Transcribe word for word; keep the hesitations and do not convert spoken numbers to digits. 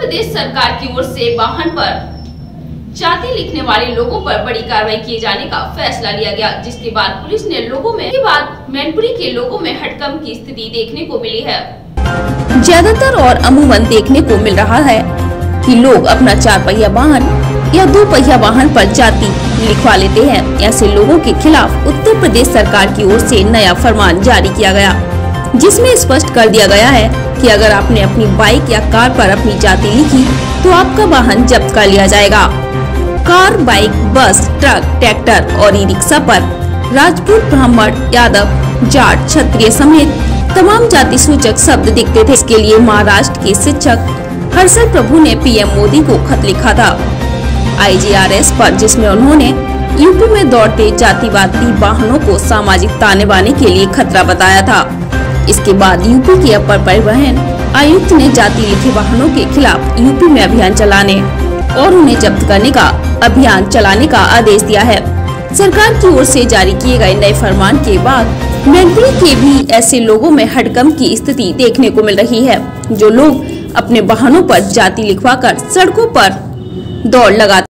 प्रदेश सरकार की ओर से वाहन पर जाति लिखने वाले लोगों पर बड़ी कार्रवाई किए जाने का फैसला लिया गया, जिसके बाद पुलिस ने लोगों में के बाद मैनपुरी के लोगों में हड़कंप की स्थिति देखने को मिली है। ज्यादातर और अमूमन देखने को मिल रहा है कि लोग अपना चार पहिया वाहन या दो पहिया वाहन पर जाति लिखवा लेते हैं। ऐसे लोगों के खिलाफ उत्तर प्रदेश सरकार की ओर से नया फरमान जारी किया गया, जिसमें स्पष्ट कर दिया गया है कि अगर आपने अपनी बाइक या कार पर अपनी जाति लिखी तो आपका वाहन जब्त कर लिया जाएगा। Car, bike, bus, truck, tractor और ई रिक्शा पर राजपूत, ब्राह्मण, यादव, जाट, क्षत्रिय समेत तमाम जाति सूचक शब्द दिखते थे। इसके लिए महाराष्ट्र के शिक्षक हर्षल प्रभु ने पीएम मोदी को खत लिखा था आई जी आर एस पर, जिसमें उन्होंने यूपी में दौड़ते जातिवादी वाहनों को सामाजिक ताने बाने के लिए खतरा बताया था। इसके बाद यूपी के अपर परिवहन आयुक्त ने जाति लिखे वाहनों के खिलाफ यूपी में अभियान चलाने और उन्हें जब्त करने का अभियान चलाने का आदेश दिया है। सरकार की ओर से जारी किए गए नए फरमान के बाद मैनपुरी के भी ऐसे लोगों में हड़कंप की स्थिति देखने को मिल रही है, जो लोग अपने वाहनों पर जाति लिखवाकर सड़कों पर दौड़ लगाते